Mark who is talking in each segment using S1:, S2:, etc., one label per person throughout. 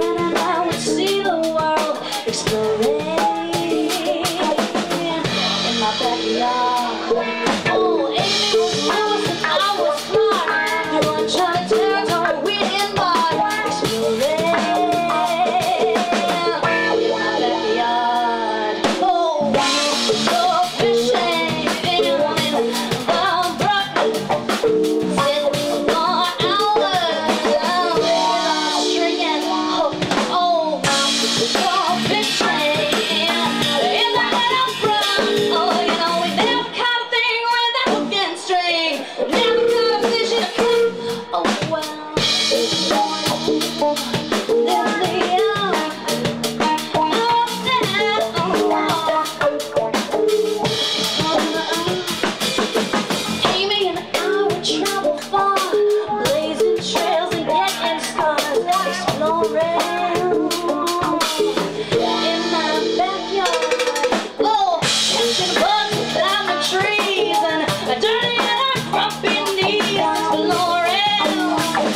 S1: and I would see the world exploding in my backyard. Oh, Amy was loose and I was smart. You were trying to territory we didn't buy. Exploding in my backyard. Oh, go fishing in the brook. Sitting for hours with a string and hook. Oh, go fishing in the little brook. Oh, you know we never caught a thing with that hook and string. Never caught a fish in a cup. Oh well, there they are. Amy and I would travel far, blazing trails and getting scars, exploring in my backyard. Oh, catching bugs and climbing trees and dirty and grumpy knees, exploring in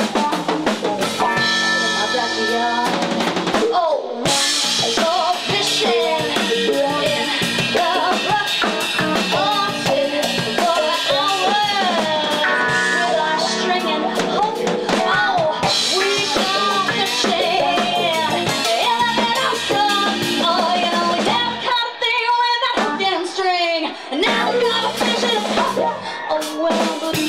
S1: my backyard. Oh, go fishing in the brook. Oh, sitting for hours with our string and hook. Oh, we go fishing in the little brook. Oh, you know we never caught a thing with that hook and string. And now we got a fish in a cup. Oh well, but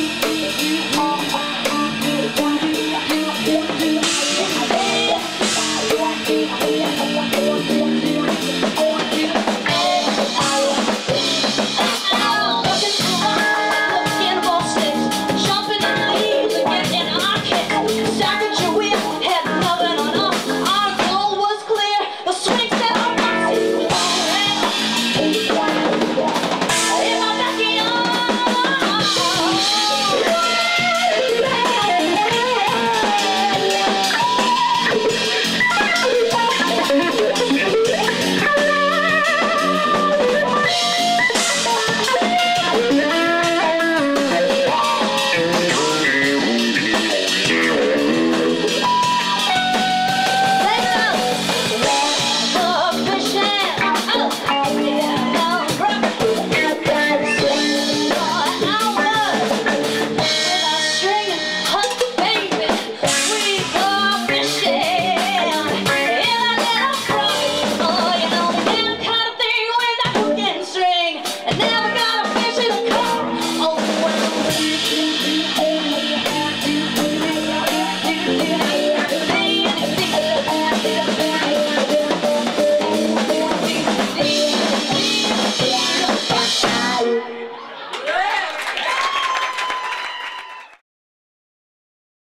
S1: now we